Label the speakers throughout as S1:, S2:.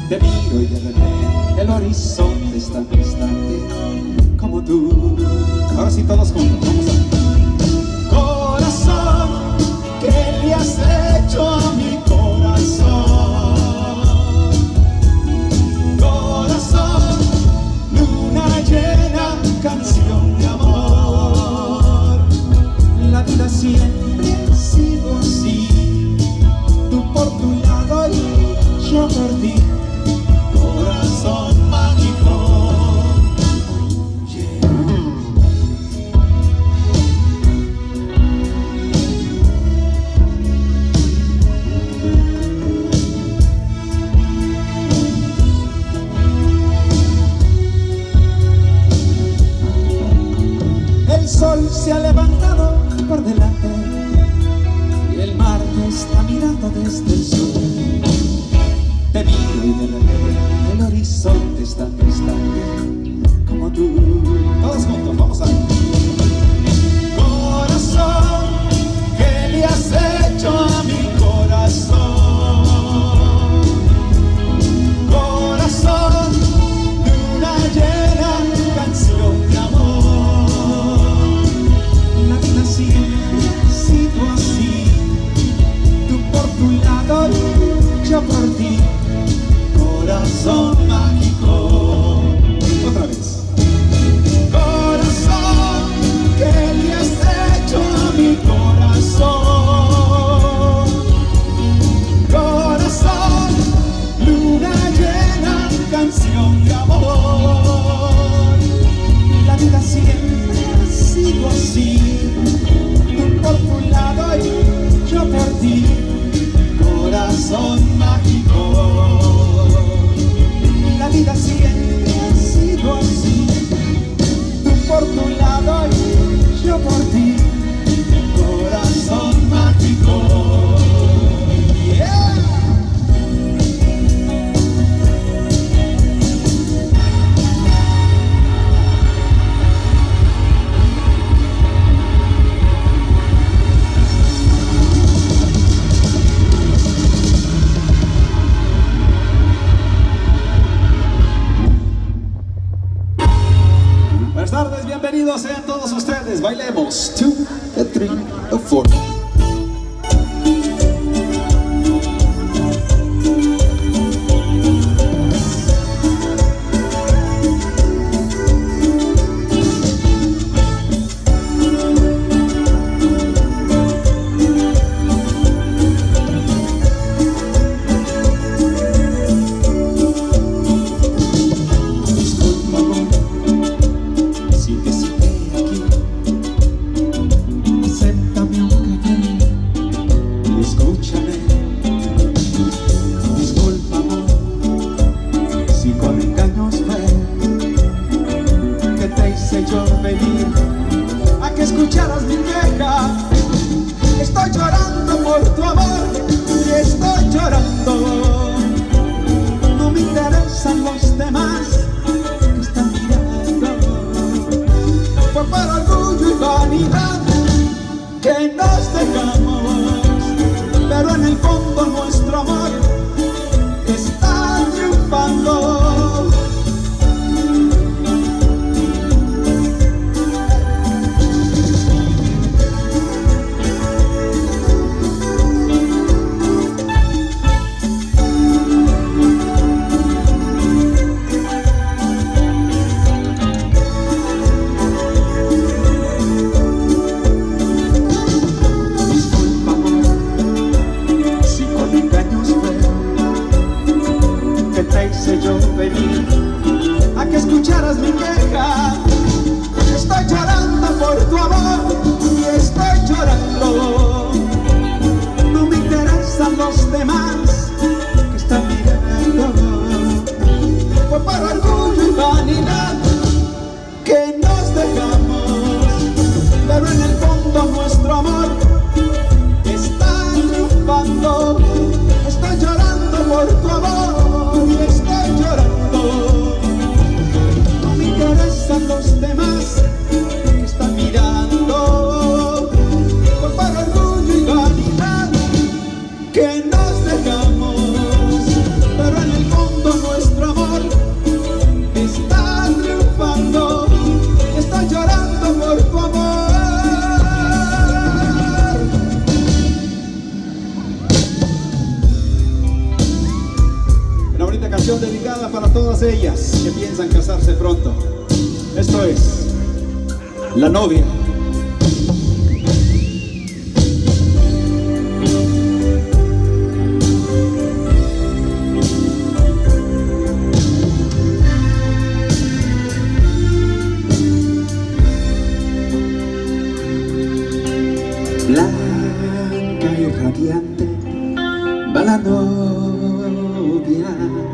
S1: Te miro y de repente el horizonte es tan distante como tú. Ahora sí todos juntos, vamos a ver. Corazón, ¿qué le has hecho a mi corazón? Corazón, luna llena, canción de amor. La vida siempre ha sido así, tú por tu lado y yo por ti. Corazón mágico, yeah. El sol se ha levantado por delante y el mar te está mirando desde el sur. Te miro y de repente el horizonte es tan distante como tú. Todos juntos, vamos a ver. Corazón, ¿qué le has hecho a mi corazón? Corazón, luna llena, canción de amor. La vida siempre ha sido así, tú por tu lado y yo por ti. Corazón mágico. Otra vez. Corazón, ¿qué le has hecho a mi corazón? Corazón, luna llena, canción de amor. La vida siempre ha sido así, tú por tu lado y yo por ti. Corazón mágico. La vida siempre ha sido así, tú por tu lado y yo por ti. Corazón mágico, yeah. Buenas tardes, bienvenidos sean todos ustedes. Bailemos 2, 3, 4. A que escucharas mi queja. Estoy llorando por tu amor y estoy llorando. No me interesan los demás que están mirando. Fue por orgullo y vanidad que nos dejamos, pero en el fondo nuestro amor está triunfando. Yo venir a que escucharas mi queja. Estoy llorando por tu amor y estoy llorando. No me interesan los demás que están mirando. Fue por orgullo y vanidad que nos dejamos, pero en el fondo nuestro amor está triunfando. Estoy llorando por tu amor y estoy llorando. No me interesan los demás que están mirando. Fue por orgullo y vanidad que nos dejamos, pero en el fondo no
S2: canción dedicada para todas ellas que piensan casarse pronto. Esto es La Novia.
S1: Blanca y radiante va la novia,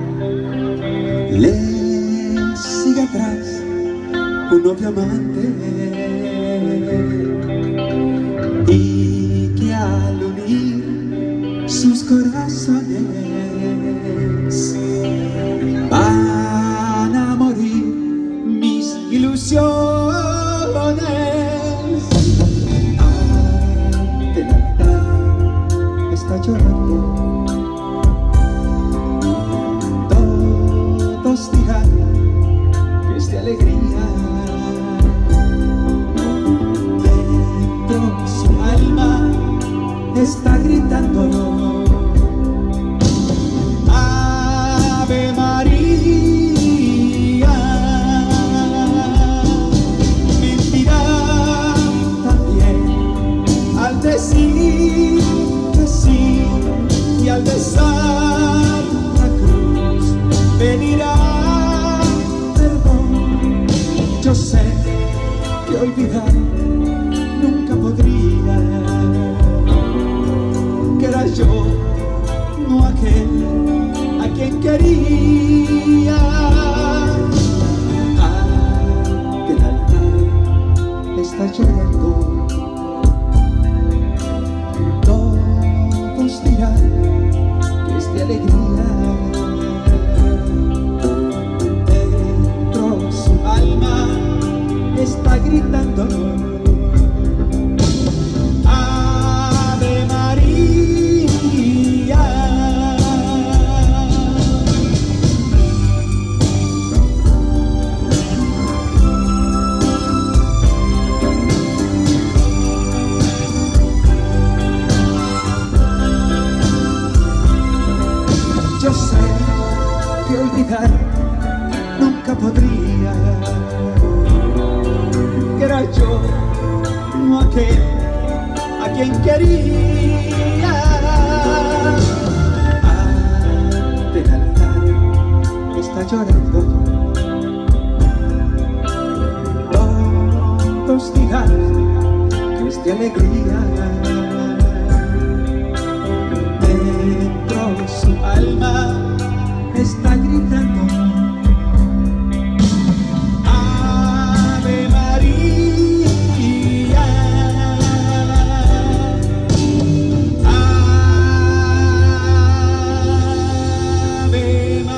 S1: le sigue atrás un novio amante, y que al unir sus corazones van a morir mis ilusiones. Ante el altar está llorando, todos dirán que es de alegría. Dentro su alma está gritando: Ave María. Mentirá también al decir que sí, y al besar la cruz pedirá perdón. Yo sé que olvidar nunca podría, que era yo, no aquel a quien quería. Ante el altar está llorando, todos dirán que es de alegría. Dentro su alma está gritando: Ave María. Yo sé que olvidar nunca podría, que era yo, no aquel a quien quería. Ante el altar está llorando, todos dirán que es de alegría. Dentro su alma está gritando: Ave María. Ave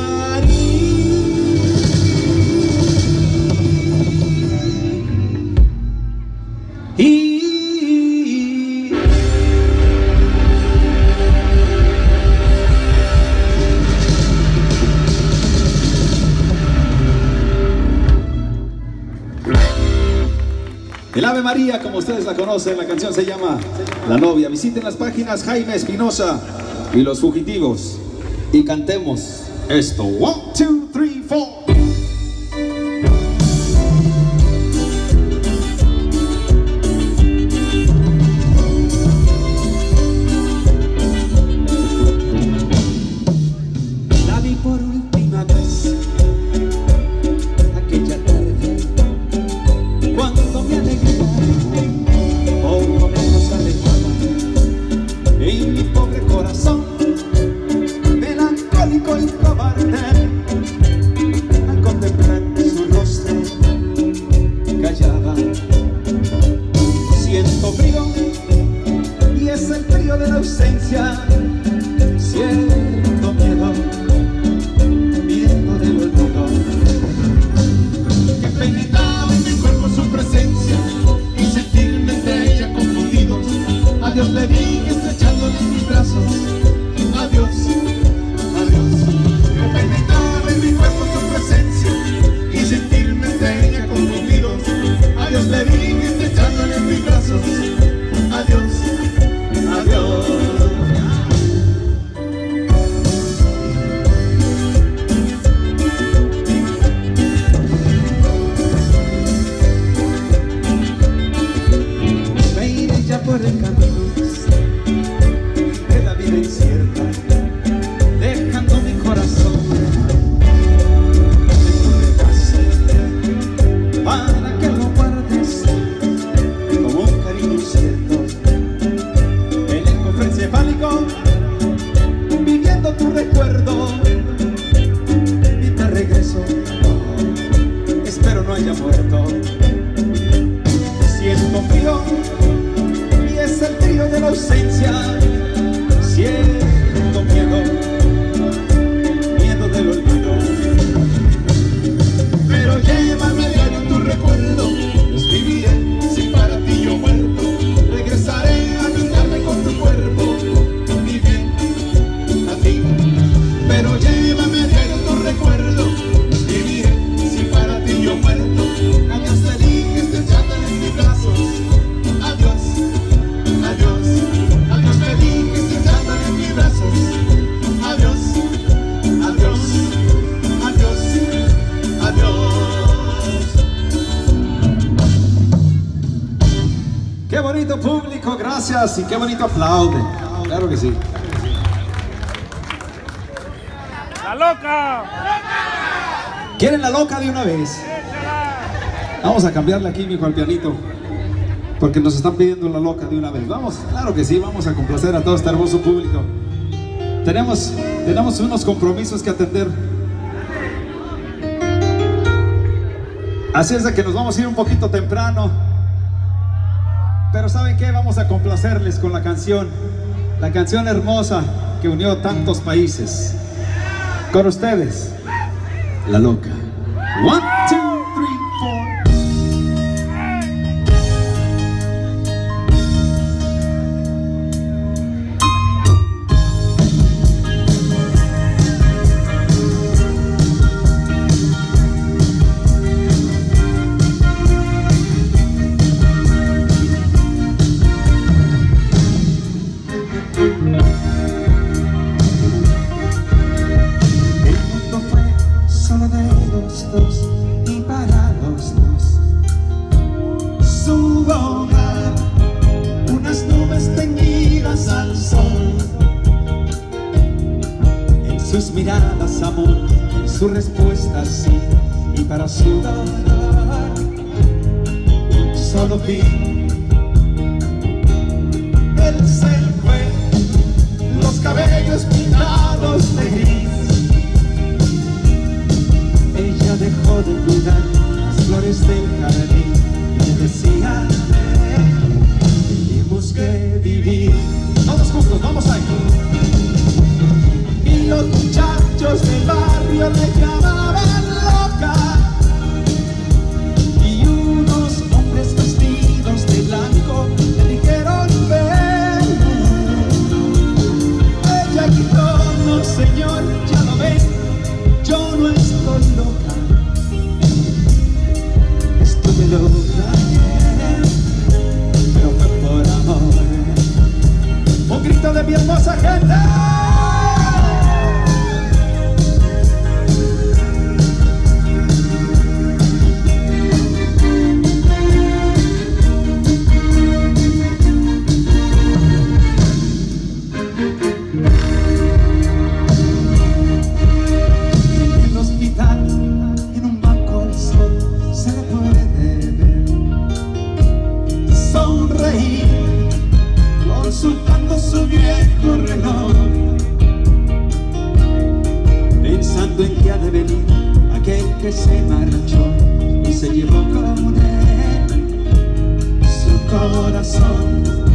S1: María.
S2: El Ave María, como ustedes la conocen, la canción se llama La Novia. Visiten las páginas Jaime Espinosa y Los Fugitivos y cantemos esto. 1, 2, 3, 4.
S1: La vi por última vez aquella tarde, cuando mi alegría poco menos alejaba, en mi pobre corazón melancólico y cobarde, al contemplar su rostro callaba. Siento frío, y es el frío de la ausencia. Siento miedo, miedo del olvido.
S3: Que penetraba en mi cuerpo su presencia y sentirme entre ella confundidos. Adiós le vi estrechándole en mis brazos. Adiós, adiós. Que penetraba en mi cuerpo su presencia y sentirme entre ella confundidos. Adiós le vi estrechándole en mis brazos. Adiós, adiós.
S1: muero viviendo tu recuerdo y te regreso. Espero no haya muerto. Siento frío y es el frío de la ausencia. Siento miedo, miedo del olvido.
S3: Pero llévame a diario tu recuerdo. Escribiré si para ti yo muerto. Regresaré a brindarme con tu cuerpo, mi bien, a ti. Pero llévame a diario tu recuerdo. Escribiré si para ti yo muerto. Adiós te dije estrechándote en mis brazos. Adiós, adiós. Adiós te dije estrechándote en mis brazos. Adiós, adiós, adiós, adiós.
S2: Qué bonito público, gracias, y qué bonito aplaude. Claro que sí.
S4: ¡La loca!
S2: ¿Quieren la loca de una vez? Vamos a cambiarle aquí, mijo, al pianito, porque nos están pidiendo la loca de una vez. Vamos, claro que sí, vamos a complacer a todo este hermoso público. Tenemos unos compromisos que atender. Así es de que nos vamos a ir un poquito temprano. Pero ¿saben qué? Vamos a complacerles con la canción hermosa que unió tantos países. Con ustedes, La Loca. 1, 2, 3, 4.
S1: Y para los dos su hogar, unas nubes teñidas al sol. En sus miradas amor, en su respuesta sí, y para su dolor un solo fin. Él se fue, los cabellos pintados de gris. Ella dejó de cuidar las flores del jardín y le decía, tenemos que vivir. Todos juntos, vamos ahí. Y los muchachos del barrio le llamaban loca. Y unos hombres vestidos de blanco le dijeron, ven. Ella gritó, no señor, ya lo ven, yo no estoy loca. Estuve loca, pero fue por amor. Un grito de mi hermosa gente. Consultando su viejo reloj, pensando en que ha de venir aquel que se marchó y se llevó con él su corazón.